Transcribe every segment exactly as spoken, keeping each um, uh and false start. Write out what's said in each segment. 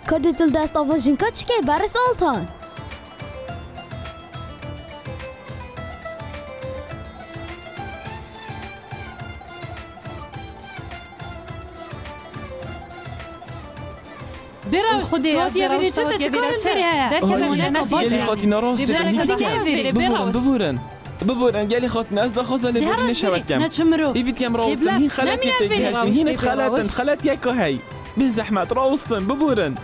کد دل دست آواجین که چی که برس آلتان براوش خودی بری چه چه کار چه گلی خاطی ناراست ببورن ببورن ببورن گلی خاطی از دخوازه لبورن نشود کم ایوید کم راستن هین خلط یکی هشتن هین خلطن خلط یکا هی بی زحمت راستن ببورن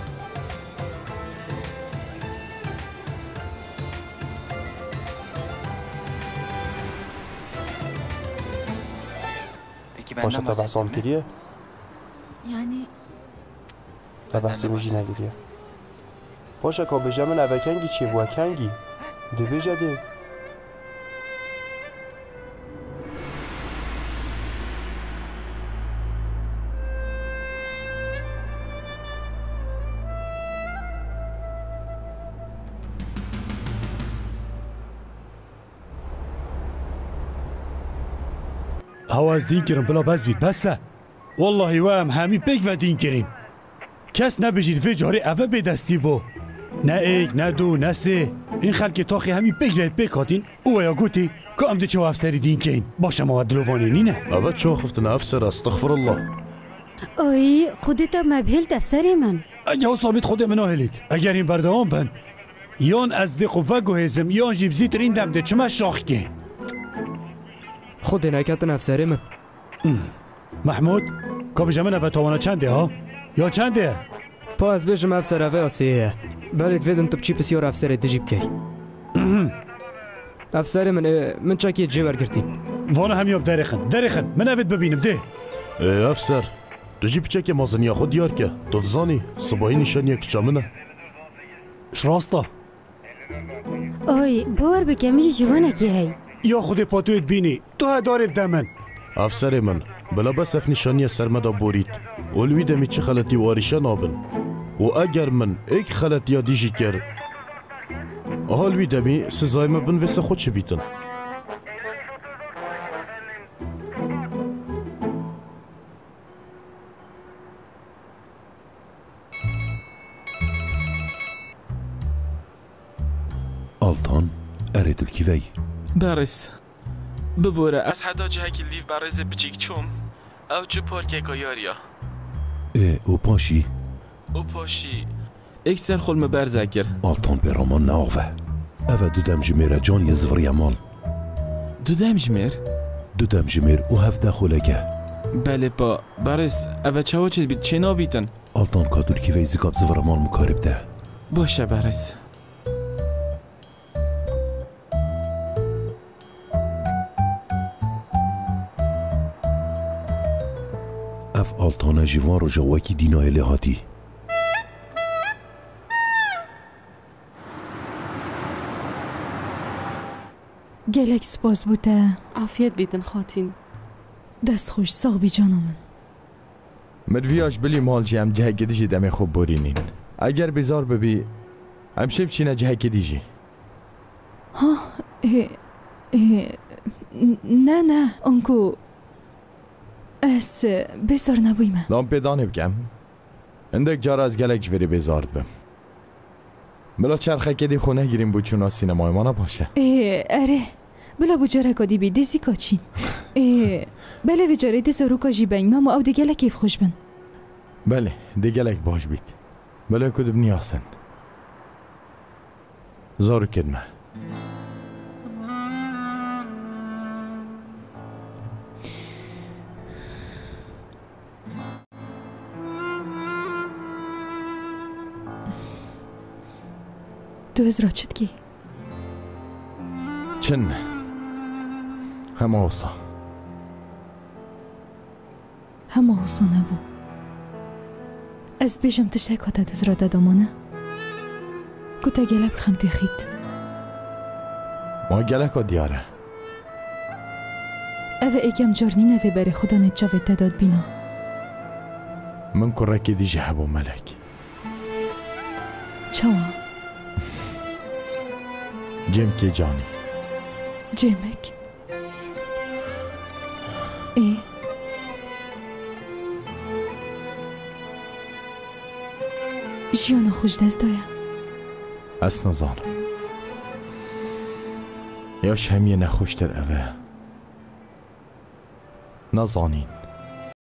باشه تا بحث آن کریه یعنی تا بحثی میجی نگیریه باشه که به جمع نوکنگی چی بوا کنگی دو بیجه ده هواز دین کرم بلا بس بید بسه والله وام همی بگ و دین کریم کس نبیجید وی جاری اوه به دستی بو نه ایک نه دو نه سه این خلک تاخی همی بگ وید بکاتین او یا گوتی که امده چه افسری دین کین باشه ما دلوانی نینه اوه چو خفتن افسر استغفر الله اوی خودت مبهل افسری من اگه ها ثابت خود منو هلید اگر این بردوان بن یان از دی خوفه گوهزم یان جیبزی ترین دمده چما شاخ که خود نکتن افسری من محمود که بجا من اوه تاوانا چنده ها یا چنده پا از بجم افسر اوه آسیه بلید ویدم تو بچی پسیار افسر دجیب کی افسر من من چاکی جیبر گرتین وانا همیاب درخن درخن من اوید ببینم ده افسر دجیب چک مازنیا خود دیار که تو دزانی صباحی نشانیه کچا منه شراستا اوی باور بکمی جوانه کی هی یا خود پاتویت بینی تو ها دارید دمن افسر من بلا بس اف نشانیه سرمدا بورید اولوی دمی چه خلطی واریشه نابن و اگر من ایک خلط یا دیجی کر اهالوی دمی سزای ما بن ویسه خود چه بیتن آلتان اریدل کی وی برس ببوره از حدا جه که لیف برز بچیک چوم او چه پارکه که یاریا اه او پاشی او پاشی ایک سر خلم برزکر آلتان برامان ناوه اوه دو دم جمیره جان یه زوری مال دو دم جمیر؟ دو دم جمیر او هفته خولگه بله با برس اوه چه ها چه بید چه نابیتن آلتان کادول کی وی زکاب زوری مال مکارب ده باشه برس اف آلتانه جوان رو جواکی دینای لحاتی گلک سپاس بوده عافیت بیتن خاتین دست خوش ساغ بی جانا من مرویاش بلی مال جی هم جه گدیجی دم خوب برینین اگر بزار ببی هم شب چینه جه گدیجی ها اه اه نه نه انکو اس بزار نبویمه لام پیدانه بگم اندک جار از گلک جوری بزارد بم بلا چرخه کدی خونه گیریم بود چونا سینمای ما نباشه اه اره بلا بجاره کدی بی دزی کاچین اه بله وجاره دزارو کاجی بین ما او دیگه کیف خوش بن بله دیگه لک باش بیت بله کدب نیاسن زارو کدمه تو از را چد کی؟ چن همه اوسا همه اوسا نبو از بیشم تشک هاتد از را دادامانه کتا گلب خم تخید ما گلک ها دیاره اوه ایکم جارنی نوی بری خدا نجاوه تداد بینا من کرکی دی جهبو ملک چوا؟ جم کی جانی جمک ای ژیان خوش دست دایا اس نزانم یا شمیه نخوشتر اوه نزانین